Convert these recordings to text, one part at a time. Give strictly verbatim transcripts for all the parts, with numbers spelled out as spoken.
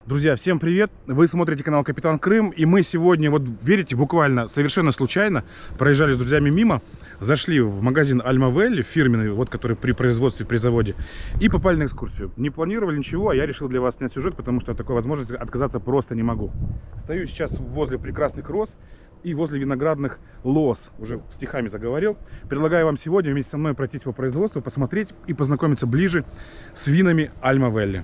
Друзья, всем привет! Вы смотрите канал Капитан Крым, и мы сегодня, вот верите, буквально совершенно случайно проезжали с друзьями мимо, зашли в магазин Alma Valley, фирменный, вот который при производстве, при заводе, и попали на экскурсию. Не планировали ничего, а я решил для вас снять сюжет, потому что от такой возможности отказаться просто не могу. Стою сейчас возле прекрасных роз и возле виноградных лоз, уже стихами заговорил. Предлагаю вам сегодня вместе со мной пройтись по производству, посмотреть и познакомиться ближе с винами Alma Valley.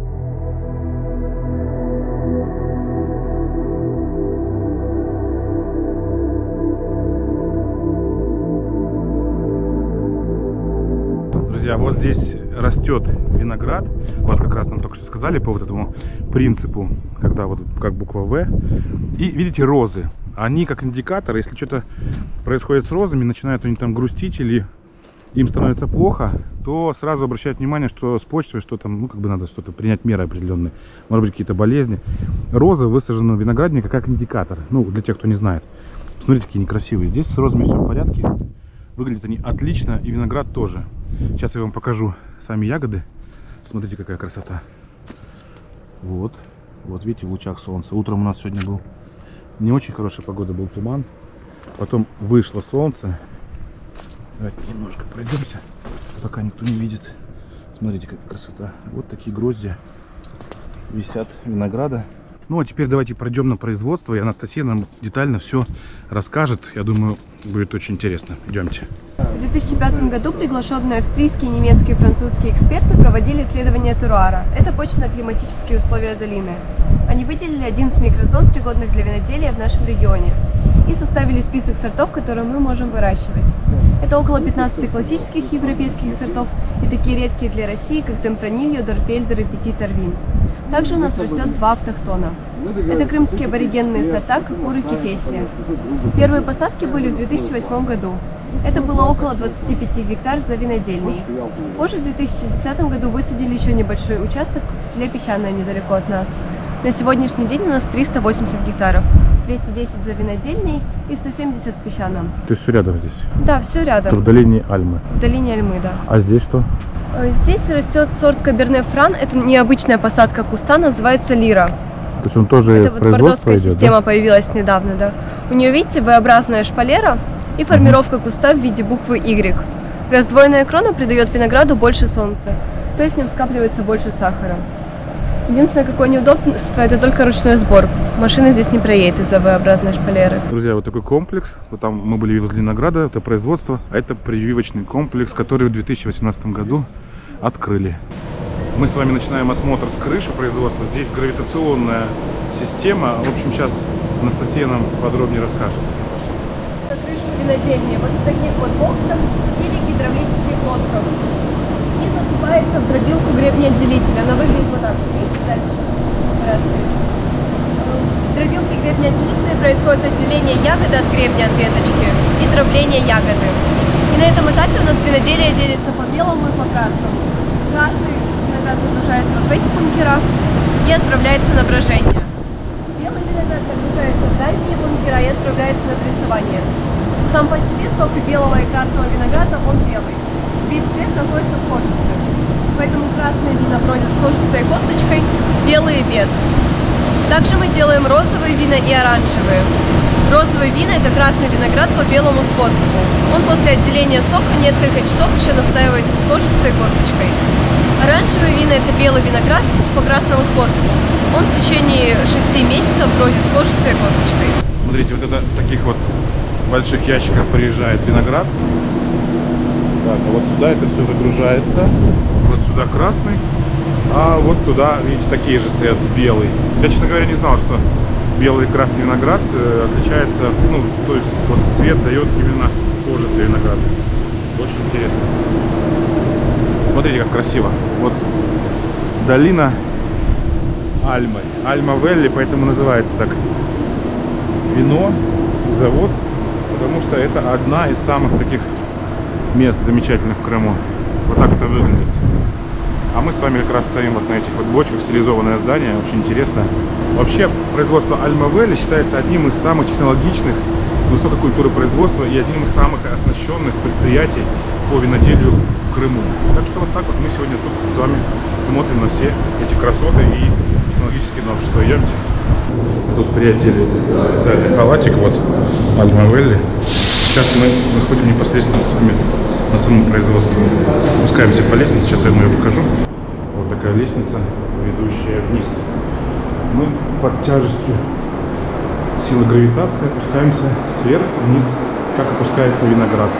Друзья, вот здесь растет виноград, вот как раз нам только что сказали по вот этому принципу, когда вот как буква В. И видите розы, они как индикатор, если что-то происходит с розами, начинают они там грустить или им становится плохо, то сразу обращают внимание, что с почвой, что там, ну как бы надо что-то принять меры определенные, может быть какие-то болезни. Розы высажены у виноградника как индикатор, ну для тех, кто не знает. Посмотрите, какие некрасивые. Здесь с розами все в порядке. Выглядят они отлично, и виноград тоже. Сейчас я вам покажу сами ягоды. Смотрите, какая красота. Вот. Вот видите, в лучах солнца. Утром у нас сегодня был не очень хорошая погода, был туман. Потом вышло солнце. Давайте немножко пройдемся, пока никто не видит. Смотрите, какая красота. Вот такие гроздья висят винограда. Ну а теперь давайте пройдем на производство, и Анастасия нам детально все расскажет. Я думаю, будет очень интересно. Идемте. В две тысячи пятом году приглашенные австрийские, немецкие и французские эксперты проводили исследование теруара. Это почвенно-климатические условия долины. Они выделили одиннадцать микрозон, пригодных для виноделия в нашем регионе, и составили список сортов, которые мы можем выращивать. Это около пятнадцати классических европейских сортов и такие редкие для России, как Темпранильо, Дорфельдер и Петит Арвин. Также у нас растет два автохтона. Это крымские аборигенные сорта Кокур и Кефесия. Первые посадки были в две тысячи восьмом году. Это было около двадцати пяти гектар за винодельней. Позже в две тысячи десятом году высадили еще небольшой участок в селе Песчаное, недалеко от нас. На сегодняшний день у нас триста восемьдесят гектаров. двести десять за винодельней и сто семьдесят в Песчаном. То есть все рядом здесь? Да, все рядом. Это в долине Альмы? В долине Альмы, да. А здесь что? Здесь растет сорт Каберне Фран. Это необычная посадка куста, называется Лира. То есть он тоже Это в вот производство бордоская идет, система, да? появилась недавно, да. У нее, видите, V-образная шпалера и формировка куста в виде буквы Y. Раздвоенная крона придает винограду больше солнца, то есть в нем скапливается больше сахара. Единственное, какое неудобство, это только ручной сбор. Машина здесь не проедет из-за V-образной шпалеры. Друзья, вот такой комплекс. Вот там мы были возле винограда, это производство. А это прививочный комплекс, который в две тысячи восемнадцатом году открыли. Мы с вами начинаем осмотр с крыши производства. Здесь гравитационная система. В общем, сейчас Анастасия нам подробнее расскажет. На крышу винодельни вот в таких вот боксах или гидравлических лодках. И засыпается в дробилку гребнеотделителя. Она выглядит вот так. Видите, дальше. В дробилке гребнеотделителя происходит отделение ягоды от гребня, от веточки, и дробление ягоды. И на этом этапе у нас виноделие делится по белому и по красному. Красный виноград загружается вот в эти бункера и отправляется на брожение. Белый виноград загружается в дальние бункера и отправляется на прессование. Сам по себе сок и белого и красного винограда, он белый. Весь цвет находится в кожице. Поэтому красные вина бродят с кожицей и косточкой, белые без. Также мы делаем розовые вина и оранжевые. Розовые вина – это красный виноград по белому способу. Он после отделения сока несколько часов еще настаивается с кожицей и косточкой. Оранжевые вина – это белый виноград по красному способу. Он в течение шести месяцев бродит с кожицей и косточкой. Смотрите, вот это в таких вот больших ящиках приезжает виноград. Так, а вот сюда это все загружается. Вот сюда красный. А вот туда, видите, такие же стоят белый. Я, честно говоря, не знал, что белый и красный виноград э, отличается, ну, то есть вот цвет дает именно кожица винограда. Очень интересно. Смотрите, как красиво. Вот долина Альмы. Alma Valley, поэтому называется так. Вино, завод, потому что это одна из самых таких мест замечательных в Крыму. Вот так это выглядит. А мы с вами как раз стоим вот на этих вот бочках, стилизованное здание, очень интересно. Вообще, производство Alma Valley считается одним из самых технологичных, с высокой культурой производства и одним из самых оснащенных предприятий по виноделию в Крыму. Так что вот так вот мы сегодня тут с вами смотрим на все эти красоты и технологические новшества. Идемте. Тут приодели специальный халатик, вот, Альмавелли. Сейчас мы заходим непосредственно с вами на само производство. Спускаемся по лестнице, сейчас я вам ее покажу. Вот такая лестница, ведущая вниз. Мы под тяжестью силы гравитации опускаемся сверху вниз, как опускается виноград.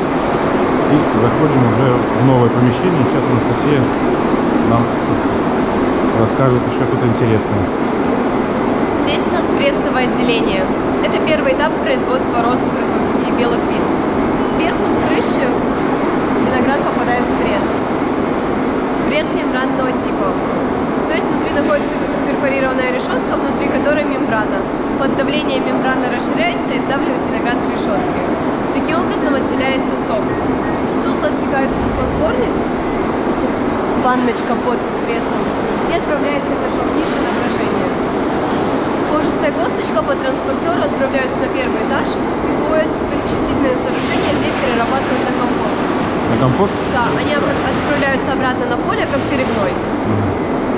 И заходим уже в новое помещение. Сейчас Анастасия нам расскажет еще что-то интересное. Здесь у нас прессовое отделение. Это первый этап производства розовых и белых вин. Сверху с крыши виноград попадает в пресс. Пресс мембранного типа. То есть внутри находится перфорированная решетка, внутри которой мембрана. Под давлением мембрана расширяется и сдавливает виноград к решетке. Таким образом отделяется сок. Сусло стекает в суслосборник, ванночка под прессом, и отправляется этажом ниже на брожение. Кожицая косточка по транспортеру отправляется на первый этаж и уходит в очистительное сооружение, где перерабатывают на компост. На компост? Да, они отправляются обратно на поле, как перегной. Угу.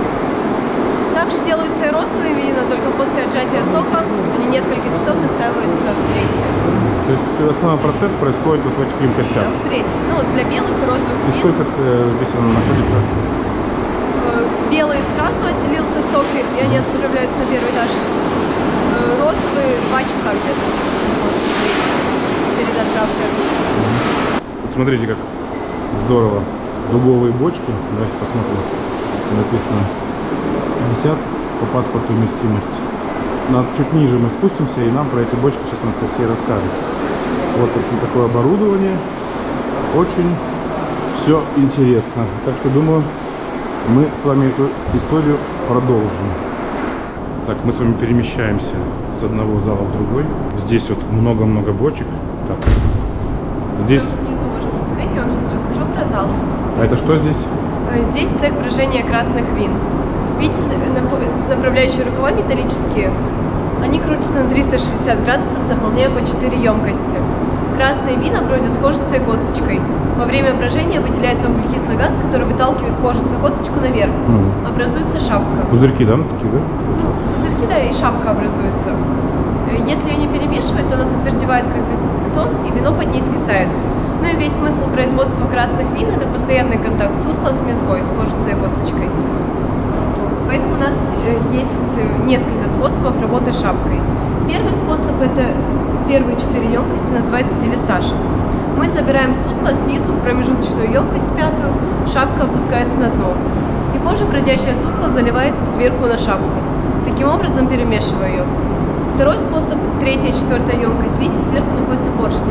Также делаются и розовые вина, только после отжатия сока они несколько часов настаиваются в прессе. То есть основной процесс происходит вот в этих емкостях? Да, в прессе. Ну, для белых и розовых И вин. сколько э, здесь оно находится? Э, Белые сразу отделился сок, и они отправляются на первый этаж. Э, Розовые два часа где-то. Вот, здесь, перед отправкой. Вот смотрите, как здорово. Дубовые бочки. Давайте посмотрим. Написано пятьдесят по паспорту вместимость. На, чуть ниже мы спустимся, и нам про эти бочки сейчас Анастасия расскажет. Вот, в общем, такое оборудование. Очень все интересно. Так что, думаю, мы с вами эту историю продолжим. Так, мы с вами перемещаемся с одного зала в другой. Здесь вот много-много бочек. Так. Здесь... Там снизу можем посмотреть, я вам сейчас расскажу про зал. А это что здесь? Э, Здесь цех брожения красных вин. Видите, находятся направляющие рукава металлические. Они крутятся на триста шестьдесят градусов, заполняя по четыре емкости. Красные вина бродят с кожицей и косточкой. Во время брожения выделяется углекислый газ, который выталкивает кожицу и косточку наверх. Mm. Образуется шапка. Пузырьки, да? Такие, да? Ну, пузырьки, да, и шапка образуется. Э, Если ее не перемешивать, то она затвердевает как бетон, и вино под ней скисает. Ну и весь смысл производства красных вин – это постоянный контакт сусла с мезгой, с кожицей и косточкой. Поэтому у нас есть несколько способов работы с шапкой. Первый способ – это первые четыре емкости, называется делистаж. Мы забираем сусло снизу в промежуточную емкость, пятую, шапка опускается на дно. И позже бродящее сусло заливается сверху на шапку, таким образом перемешивая ее. Второй способ – третья и четвертая емкость. Видите, сверху находятся поршни.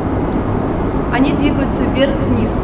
Они двигаются вверх-вниз.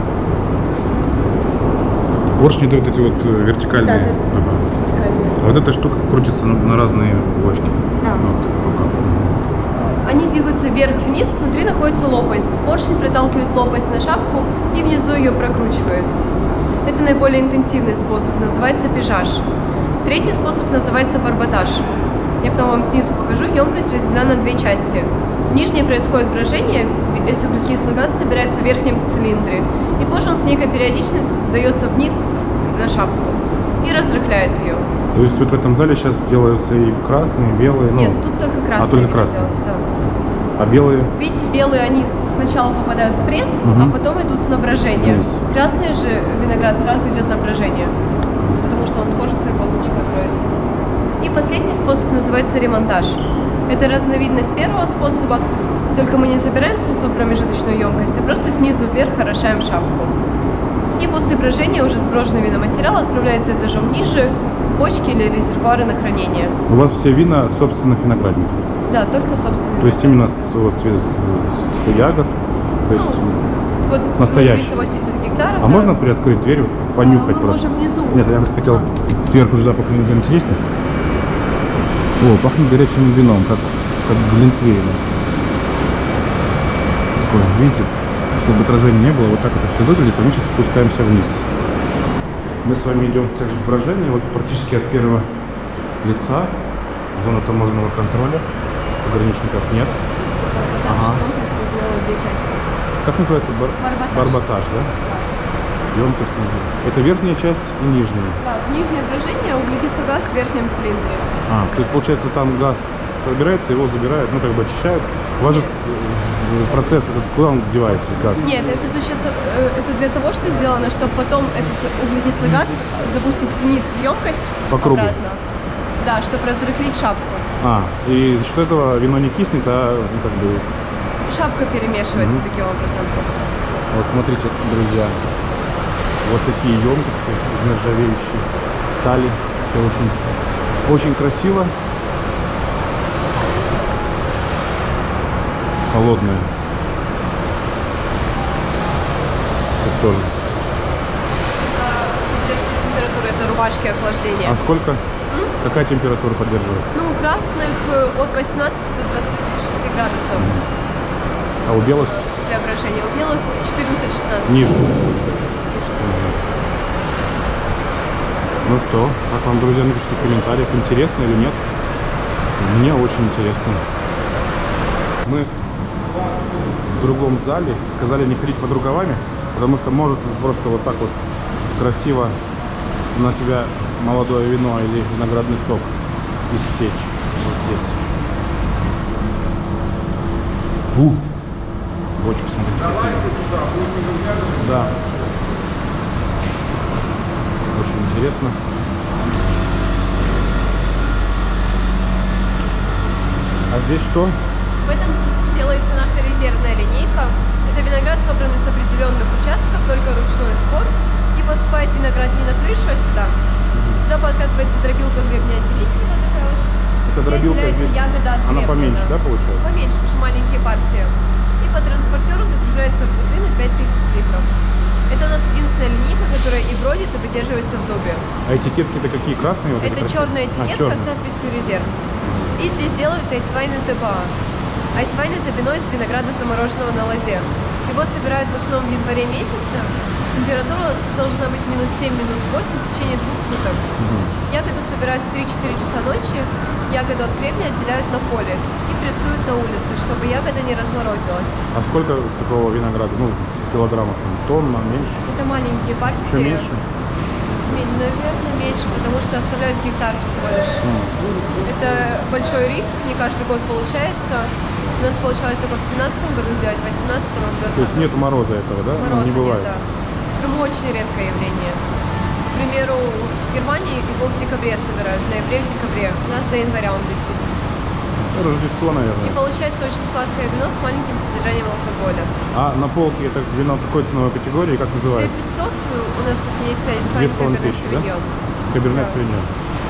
Поршни это вот эти вот вертикальные. Да, да. Ага. Вертикальные. А вот эта штука крутится на, на разные бочки. Да. Вот, Они двигаются вверх-вниз, внутри находится лопасть. Поршень приталкивает лопасть на шапку и внизу ее прокручивает. Это наиболее интенсивный способ, называется пижаж. Третий способ называется барботаж. Я потом вам снизу покажу. Емкость разделена на две части. В нижней происходит брожение, весь углекислый газ собирается в верхнем цилиндре, и позже он с некой периодичностью задается вниз на шапку и разрыхляет ее. То есть вот в этом зале сейчас делаются и красные, и белые? Ну, Нет, тут только красные. а, только вина красные. делаются, да. А белые? Видите, белые, они сначала попадают в пресс, Угу. а потом идут на брожение. Вниз. Красный же виноград сразу идет на брожение, потому что он с кожицей и косточкой броет. И последний способ называется ремонтаж. Это разновидность первого способа, только мы не забираем сусло в промежуточную емкость, а просто снизу вверх орошаем шапку. И после брожения уже сброшенный виноматериал отправляется этажом ниже в бочки или резервуары на хранение. У вас все вина собственных виноградников? Да, только собственно. То есть именно с, вот, с, с- с ягод? То есть, Ну, с- вот у нас настоящий. триста восемьдесят гектаров. а да. можно приоткрыть дверь, понюхать А, мы просто? можем внизу. Нет, я хотел сверху же запах немного интересный. О, пахнет горячим вином, как, как глинтвейном. Такое, видите, чтобы отражения не было, вот так это все выглядит, а мы сейчас спускаемся вниз. Мы с вами идем в цех брожения, вот практически от первого лица, зона таможенного контроля, пограничников нет. Барботаж, Ага. комплекс разделен на две части. Как называется? Бар... Барботаж. Барботаж, да? емкость. Это верхняя часть и нижняя. Да, нижнее брожение, углекислый газ в верхнем цилиндре. А, то есть получается там газ собирается, его забирают, ну как бы очищают. У вас же процесс этот, куда он девается, газ? Нет, это за счет, э, это для того, что сделано, чтобы потом этот углекислый газ запустить вниз в емкость По кругу. обратно. Да, чтобы разрыхлить шапку. А, и за счет этого вино не киснет, а ну, как бы... Шапка перемешивается Мгм. таким образом просто. Вот смотрите, друзья, вот такие емкости из нержавеющей стали. Это очень, очень красиво. Холодная. Это тоже. Поддержка температуры, это рубашки охлаждения. А сколько? Какая температура поддерживается? Ну, у красных э, от восемнадцати до двадцати шести градусов А у белых? для брожения. У белых четырнадцать-шестнадцать. Ниже. Ну что, как вам, друзья, напишите в комментариях, интересно или нет. Мне очень интересно. Мы в другом зале сказали не ходить под рукавами, потому что может просто вот так вот красиво на тебя молодое вино или виноградный сок истечь. Вот здесь. У! Бочка, смотрите. Да. Очень интересно. А здесь что? В этом цеху делается наша резервная линейка. Это виноград, собранный с определенных участков, только ручной сбор. И поступает виноград не на крышу, а сюда. Сюда подкатывается дробилка гребнеотделителя такая вот. Это Где дробилка отделяется здесь. ягода от Она гребня, поменьше, да, получается? Поменьше, потому что маленькие партии. И по транспортеру загружается в буты на пять тысяч литров. Это у нас единственная линейка, которая и бродит, и выдерживается в дубе. А этикетки-то какие? Красные? Вот эти Это красивые? черная А, этикетка черная. с надписью «Резерв». И здесь делают айсвайн ТБА. Айсвайн — это вино из винограда, замороженного на лозе. Его собирают в основном в январе месяце. Температура должна быть минус семь, минус восемь в течение двух суток. Мгм. Ягоду собирают в три-четыре часа ночи, ягоду от гребня отделяют на поле и прессуют на улице, чтобы ягода не разморозилась. А сколько такого винограда? Ну, килограммов? Там, тонна, меньше? Это маленькие партии. Еще меньше? Ме- Наверное, меньше, потому что оставляют гектар всего лишь. М. Это большой риск, не каждый год получается. У нас получалось только в семнадцатом году сделать, в восемнадцатом и в То есть двадцатом. нет мороза этого, да? Ну, Мороза не бывает. нет, да. Прям очень редкое явление. К примеру, в Германии его в декабре собирают, в ноябре, в декабре. У нас до января он висит. Ну, Рождество, И наверное. получается очень сладкое вино с маленьким содержанием алкоголя. А на полке это вино какой ценовой категории, как две называется? пятьсот у нас тут есть айслайн Две с половиной Каберне тысячи, да? Савиньон. Каберне Да. Савиньон.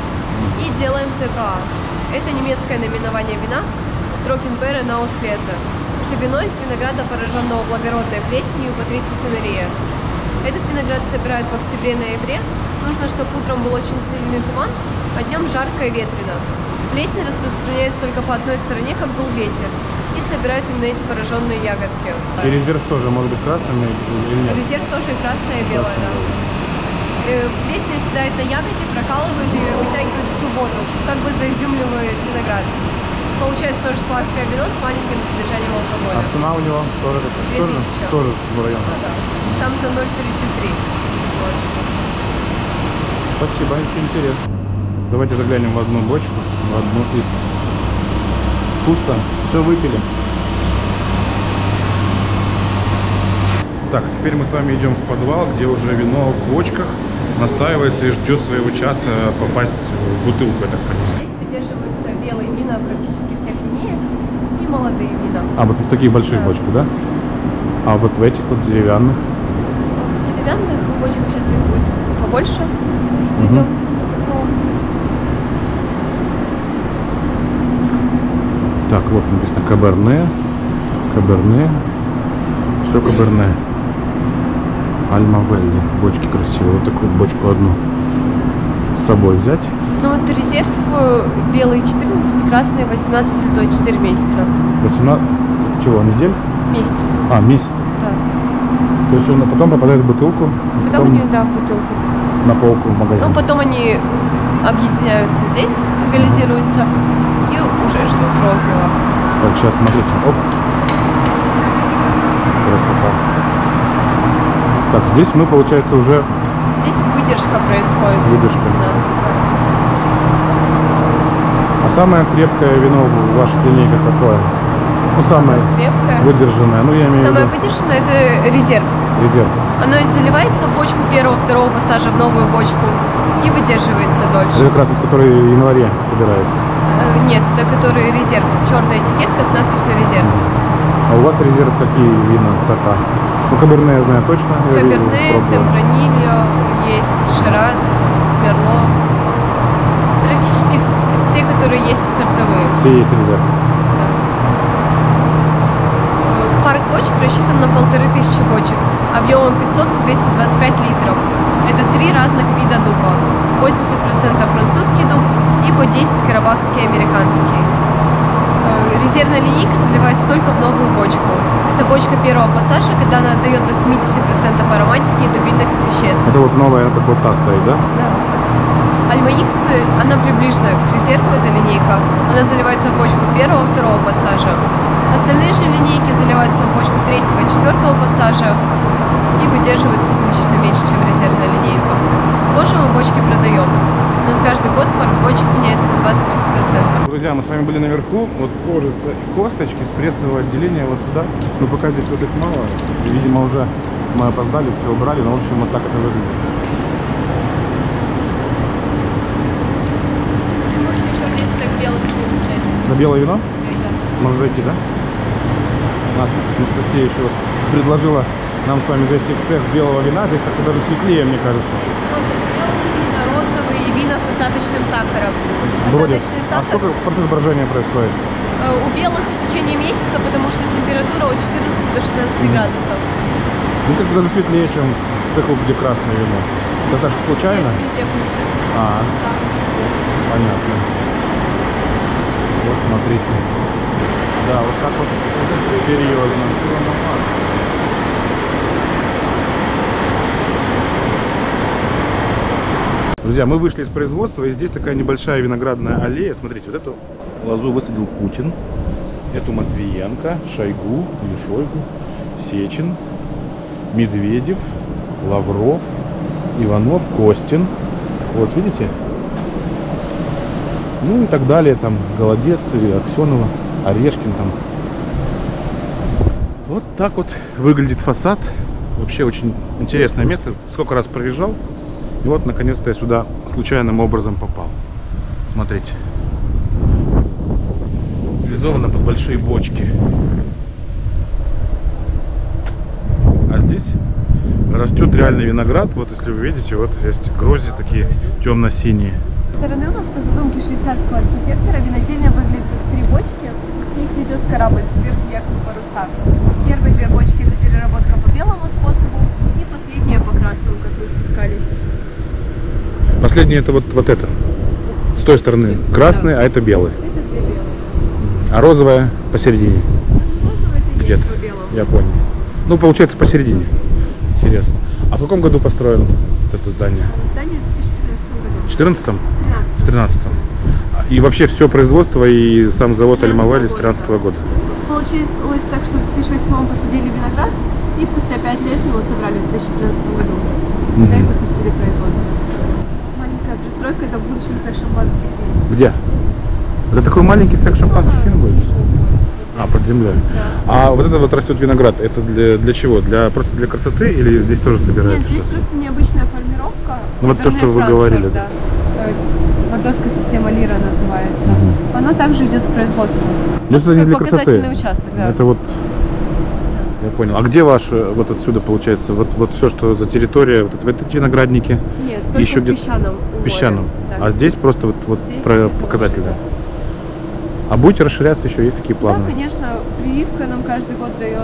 И делаем ТБА. Это немецкое наименование вина Трокенберре Наусвеза. Это вино из винограда, пораженного благородной плесенью Патрисия Сенерия. Этот виноград собирают в октябре-ноябре. Нужно, чтобы утром был очень сильный туман, а днем жарко и ветрено. Плесень распространяется только по одной стороне, как дул ветер. И собирают именно эти пораженные ягодки. И резерв тоже может быть красным или нет? Резерв тоже и красное, и белое, да. Э, Плесень седает на ягоде, прокалывают и вытягивают всю воду, как бы заизюмливает виноград. Получается тоже сладкое вино с маленьким содержанием А алкоголя. цена у него тоже, Две тоже, тысячи. тоже в районе. Да. Там за ноль тридцать три. Вот. Спасибо, очень интересно. Давайте заглянем в одну бочку, в одну из. Пусто, все выпили. Так, теперь мы с вами идем в подвал, где уже вино в бочках настаивается и ждет своего часа попасть в бутылку, я так понимаю. Здесь выдерживаются белые вина практически всех линеек и молодые вина. А вот в таких больших Да. бочках, да? А вот в этих вот деревянных? В деревянных бочках сейчас их будет побольше. Мгм. Идем. Так, вот написано Каберне, Каберне, все Каберне. Альмавелли, бочки красивые, вот такую бочку одну с собой взять. Ну вот резерв э, белый четырнадцать, красный восемнадцать или до четыре месяца. восемнадцать, чего, недель? Месяц. А, месяцев. Да. То есть он потом попадает в бутылку, а Потом они, да, в бутылку. на полку в магазине. Ну, потом они объединяются здесь, легализируются и уже ждут розлива. Так, сейчас смотрите, оп. Красота. Так, здесь мы, получается, уже Здесь выдержка происходит. выдержка. Да. А самое крепкое вино в ваших линейках какое? Ну, самое Крепкая. выдержанное. Ну, я имею в Самое виду выдержанное это резерв. резерв. Оно заливается в бочку первого-второго пассажа в новую бочку и выдерживается дольше. Это как раз тот, который в январе собирается. Э, Нет, это который резерв, черная этикетка с надписью резерв. А у вас резерв какие вина, сорта? Ну, каберне я знаю точно. я видел, Каберне, пробовал. темпранильо, есть шираз, мерло. Практически вс- все, которые есть и сортовые. Все есть резерв. Да. Парк бочек рассчитан на полторы тысячи бочек, объемом пятьсот - двести двадцать пять литров. Это три разных вида дуба. восемьдесят процентов французский дуб и по десять карабахский американский. Э, Резервная линейка заливается только в новую бочку. Это бочка первого пассажа, когда она отдает до семидесяти процентов ароматики и дубильных веществ. Это вот новая, как вот та стоит, да? Да. Альма-Икс, она приближена к резерву, эта линейка. Она заливается в бочку первого-второго пассажа. Остальные же линейки заливаются в бочку третьего-четвертого пассажа и выдерживаются значительно меньше, чем резервная линейка. Позже мы бочки продаем. У нас каждый год парк бочек меняется на двадцать-тридцать процентов. Друзья, мы с вами были наверху. Вот кожица и косточки с прессового отделения вот сюда. Но пока здесь вот их мало. И, видимо, уже мы опоздали, все убрали. Но, в общем, вот так это выглядит. Можете еще десять цек белых вин взять. На белое вино? Да. Можно зайти, да? У нас Анастасия еще вот предложила нам с вами зайти в цех белого вина. Здесь как-то даже светлее, мне кажется. Белые вина, розовые и вина с остаточным сахаром. Вроде. Остаточный А сахар сколько процентов брожения происходит? э, у белых в течение месяца, потому что температура от четырнадцати до шестнадцати градусов. Ну, как-то даже светлее, чем в цеху, где красное вино. Это так случайно? Нет, везде круче. А, Да. понятно. Вот, смотрите. Да, вот так вот серьезно. Друзья, мы вышли из производства, и здесь такая небольшая виноградная аллея. Смотрите, вот эту лозу высадил Путин, эту Матвиенко, Шойгу или Шойгу, Сечин, Медведев, Лавров, Иванов, Костин. Вот, видите? Ну и так далее, там Голодец, и Аксенова, Орешкин там. Вот так вот выглядит фасад. Вообще очень интересное место. Сколько раз проезжал. И вот наконец-то я сюда случайным образом попал. Смотрите. Стилизовано под большие бочки. А здесь растет реальный виноград. Вот если вы видите, вот есть грозди такие темно-синие. Со стороны у нас по задумке швейцарского архитектора винодельня выглядит как три бочки. С них везет корабль, сверху якобы паруса. Первые две бочки это переработка по белому способу, и последняя по красному, как мы спускались. Последнее это вот, вот это. С той стороны красный, а это белый. Это две белые. А розовая посередине. Розовый это Где-то. есть по белому. Я понял. Ну, получается, посередине. Интересно. А в каком году построено вот это здание? Здание в две тысячи тринадцатом году. В четырнадцатом? тринадцатом. В тринадцатом. И вообще все производство и сам завод С тринадцатого Альмаваль с года. тринадцатого года. Получилось так, что в две тысячи восьмом посадили виноград, и спустя пять лет его собрали в две тысячи тринадцатом году. Когда и запустили производство. Маленькая пристройка это в будущем цех шампанских вин. Где? Это такой маленький цех шампанских вин будет? А, под землей. Да. А вот это вот растет виноград, это для, для чего? Для, просто для красоты или здесь тоже Нет, собирается здесь что-то? просто необычная формировка. Ну, вот то, Северная что вы Франция, говорили, да. Э, Бордоская система Лира называется. Мгм. Оно также идет в производство. Ну, это не Как для красоты. показательный участок, да. Это вот, я понял. А где ваш, э, вот отсюда получается, вот, вот все, что за территория, вот это, вот эти виноградники? Нет, только еще в где-то песчаном. В у песчаном. моря, да. А здесь просто вот, вот Здесь про это показатели. вообще, А будете расширяться еще, есть какие планы? Да, конечно, прививка нам каждый год дает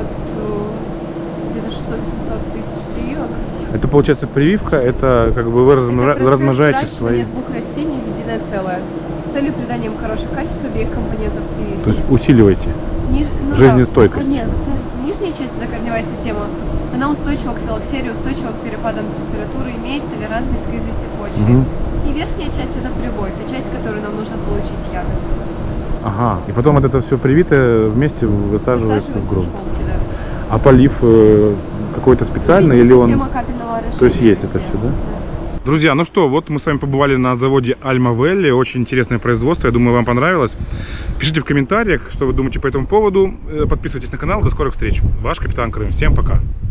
э, где-то шестьсот-семьсот тысяч прививок. Это получается прививка, это как бы вы размножа- Это процесс размножаете выращивания свои. двух растений в единое целое с целью придания им хороших качеств обеих компонентов прививки. То есть усиливаете. Ниж... ну жизнестойкость. Да. Нет, нижняя часть, это корневая система, она устойчива к филоксерии, устойчива к перепадам температуры, имеет толерантность к извести почве. Мгм. И верхняя часть это привой, это часть, которую нам нужно получить ягод. Ага. И потом вот это все привитое вместе высаживается в грунт. школки, да. А полив, э, какой-то специальный или он... Система капельного орошения. То есть есть это все, да? Друзья, ну что, вот мы с вами побывали на заводе Alma Valley. Очень интересное производство, я думаю, вам понравилось. Пишите в комментариях, что вы думаете по этому поводу. Подписывайтесь на канал. До скорых встреч. Ваш Капитан Крым. Всем пока.